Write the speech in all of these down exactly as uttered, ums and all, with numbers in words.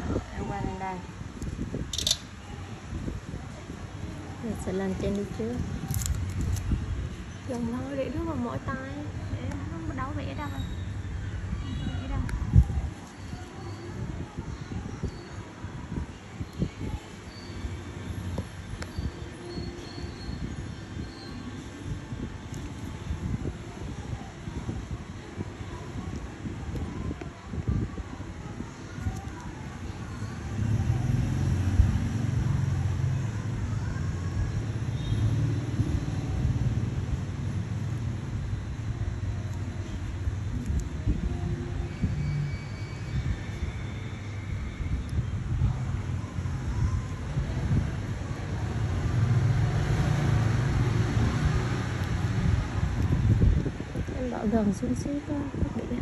Em qua lên đây. Mình sẽ lên trên đi trước. Lần thôi để đứa vào mỗi tay để nó đâu vẽ đâu à. Vẽ đâu. Bỏ gần xuống xíu có có biển.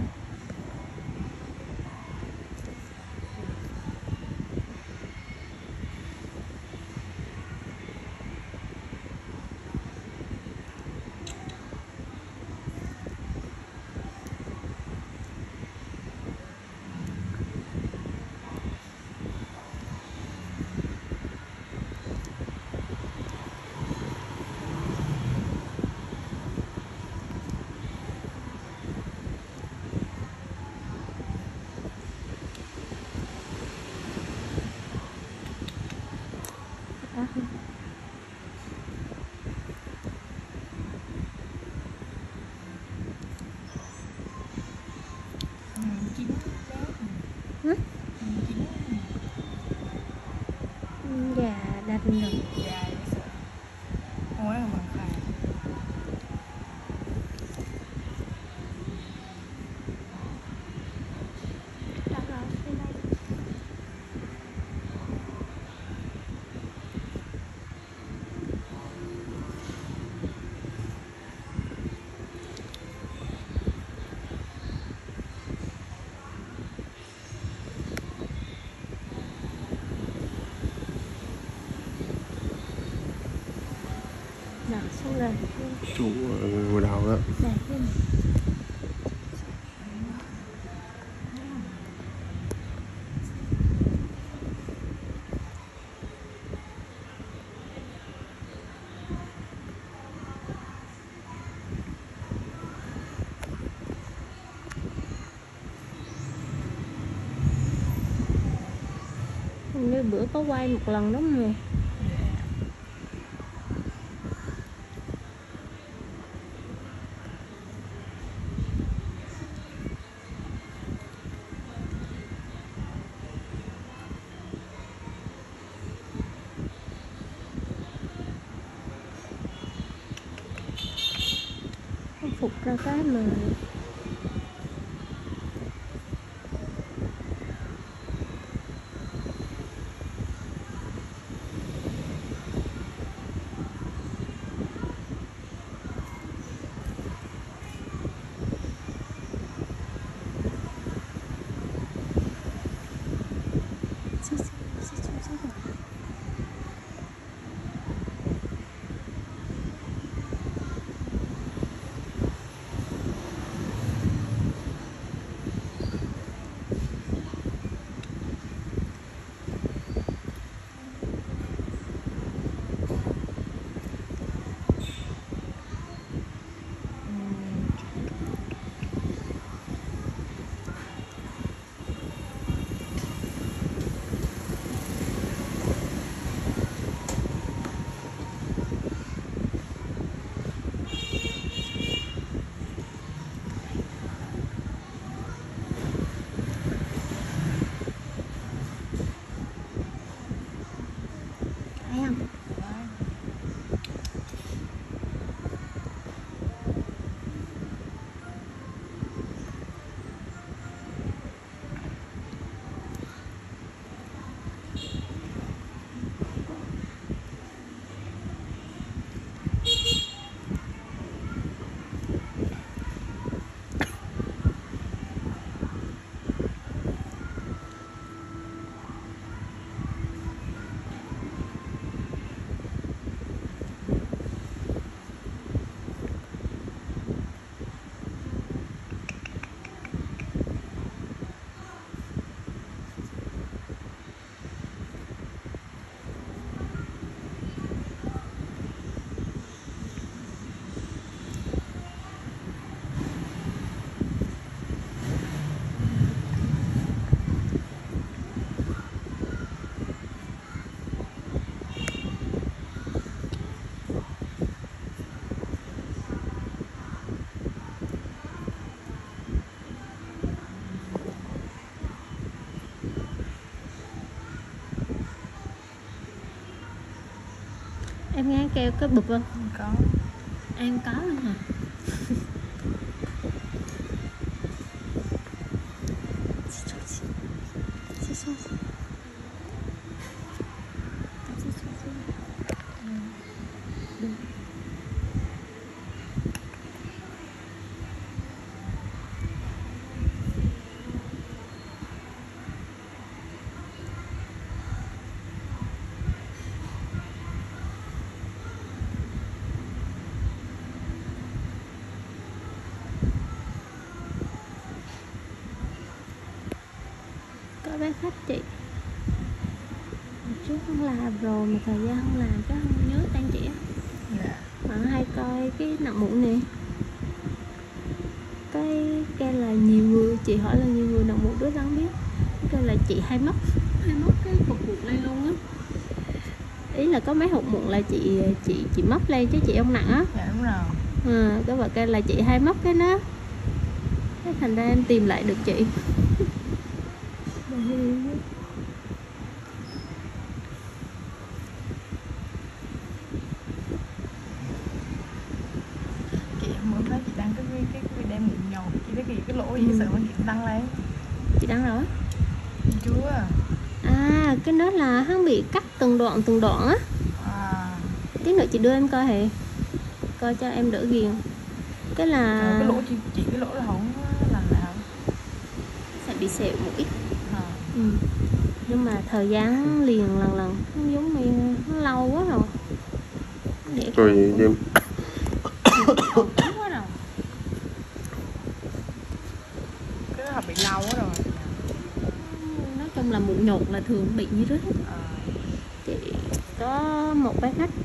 Gà đanh rồi. Dạ, không phải là bằng khải. Đâu rồi, bên đây. Đặt xuống đây. Chủ ngồi đầu đó. Đây cái này. Như bữa có quay một lần đúng không? Phục ra cái mà Em nghe kêu cái bụp không? Không có. Em có luôn hả? Có bé khách chị trước không làm rồi mà thời gian không làm chắc không nhớ tên chị á. Dạ. Mà hay coi cái nặng mụn này, cái cái là nhiều người chị hỏi là nhiều người nặng mụn đứa không biết, cái là chị hay mất hay mất cái cục mụn lên luôn á. Ý là có mấy hột mụn là chị chị chị mất lên chứ chị không nặng á. Dạ đúng rồi. À, cái vợ cái là chị hay mất cái đó, cái thành ra em tìm lại được chị. Chị mới thấy chị đăng cái cái cái video mụn nhầu, chị thấy cái cái lỗ gì Ừ. sợ mà chị đăng lên. Chị đăng rồi. Chưa. À cái đó là hắn bị cắt từng đoạn từng đoạn á. À. Tí nữa chị đưa em coi hề, coi cho em đỡ ghiền. Cái là Rồi cái lỗ chị chị cái lỗ là không làm nào. sẽ bị sẹo một ít. À. Ừ. Nhưng mà thời gian liền lần lần nó giống như nó lâu quá rồi. Để Rồi đêm quá rồi. Cái đó bị lâu quá rồi. nói chung là mụn nhột là thường bị như rít. À. Chị có một bé khách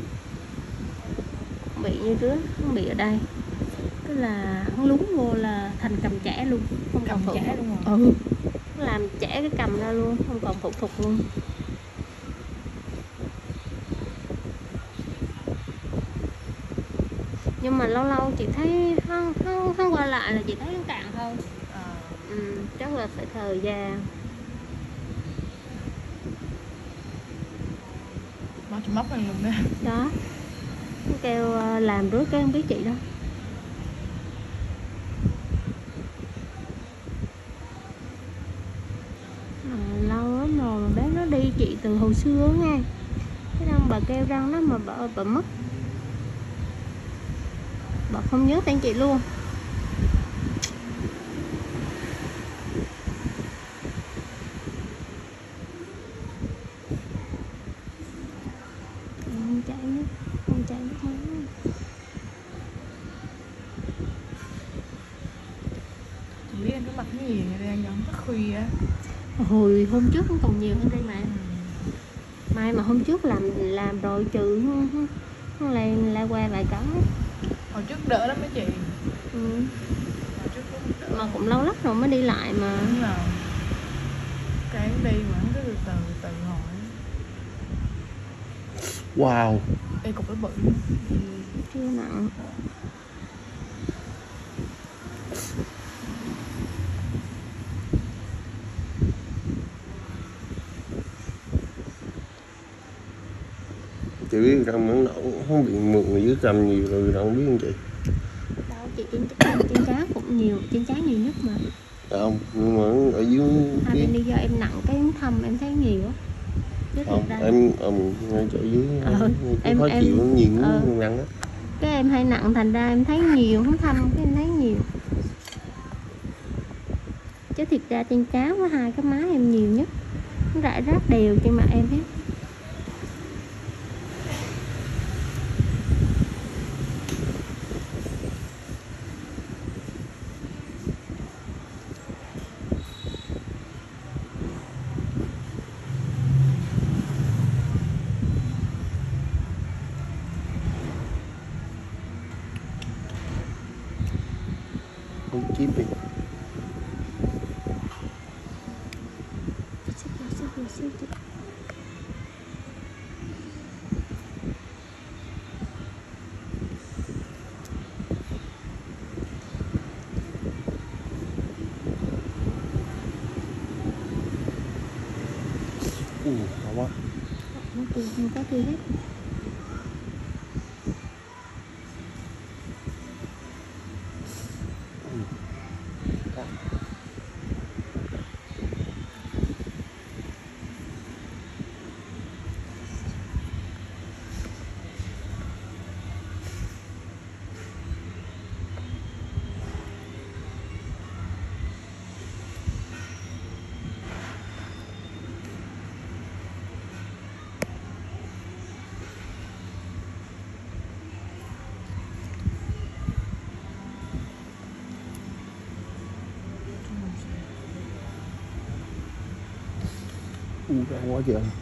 bị như rứa, không bị ở đây, tức là hắn lún vô là thành cầm chẻ luôn, không Cầm còn phẫu chẻ thuật. luôn rồi. Ừ, làm chẻ cái cầm ra luôn, không còn phẫu thuật luôn. Nhưng mà lâu lâu chị thấy hắn hắn, hắn qua lại là chị thấy hắn cạn thôi. À. Ừ, chắc là phải thời gian. Nó chỉ móc lên luôn đó. Đó, hắn kêu uh, làm rứa cái không biết chị đó. Lâu lắm rồi mà bé nó đi chị từ hồi xưa nghe. Cái răng bà kêu răng đó mà bà, bà mất, bà không nhớ tên chị luôn. Không chảy nước, không chảy nước mắt. Chị biết em cái mặt cái gì đang giống thức khuya á. Hồi hôm trước cũng còn nhiều hơn đây mà. Ừ. Mai mà hôm trước làm làm rồi trừ lại lại qua vài cái. Hồi trước đỡ lắm mấy chị. Ừ. Hồi trước cũng đỡ. Mà cũng lâu lắm rồi mới đi lại mà. Đúng rồi. Cái đi mà nó cứ từ từ từ hồi. wow. Đây cục nó bự. Ừ, chưa nặng. Chị biết răng mẫn đậu không bị mụn ở dưới cằm nhiều rồi đâu biết không chị? Đâu chị trên trên, trên trán cũng nhiều, trên trán nhiều nhất mà. Không, nhưng mà ở dưới Hai bên đi do em nặng cái thâm em thấy nhiều á. Chứ không, thực ra em ở ngay chỗ dưới ờ, em khó em, chịu em, nhiều ờ, răng á. cái em hay nặng thành ra em thấy nhiều, không thâm cái em thấy nhiều. Chứ thiệt ra trên trán với hai cái má em nhiều nhất, nó rải rác đều trên mặt em hết. Không chip đi. Ừ, không quá. Không, không có kia hết. U đau quá trời.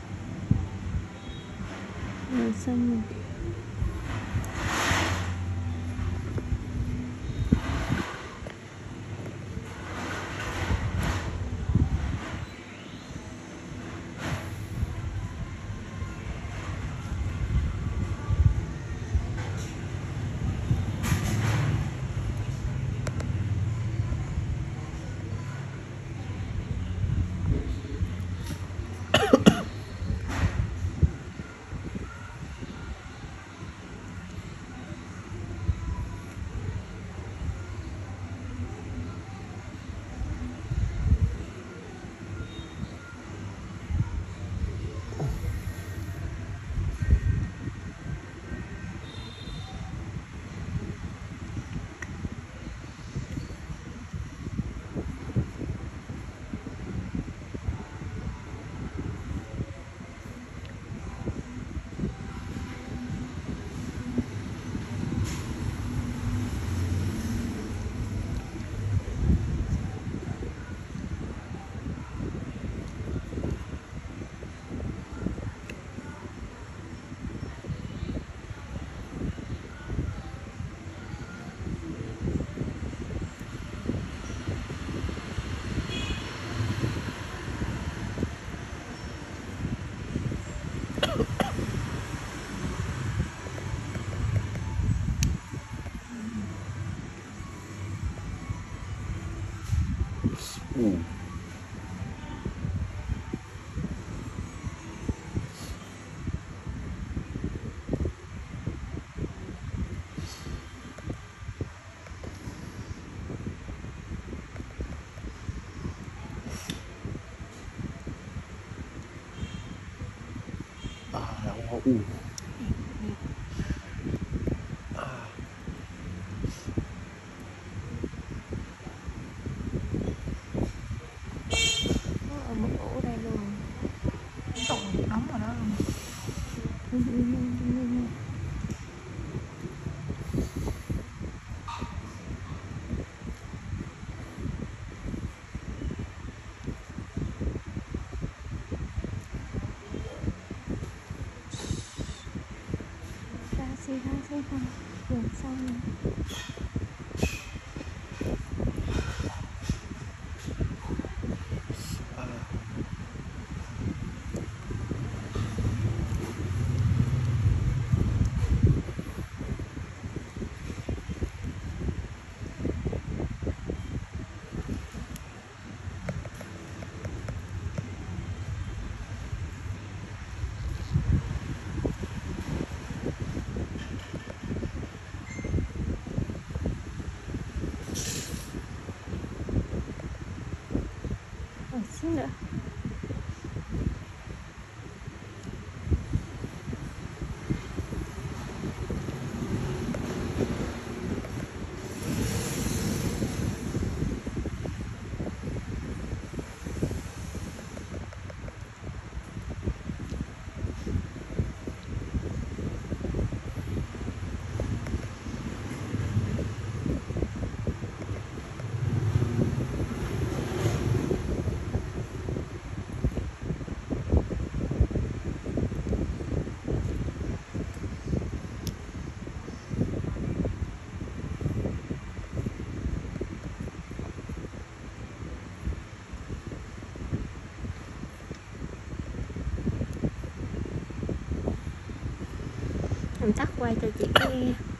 Rồi xong rồi. U. À, đau quá. U. Ở một ổ đây luôn. Tội nóng ở đó luôn. Ra xí ra xí ra. Rồi xong rồi. Rồi xíu nữa. Em tắt quay cho chị cái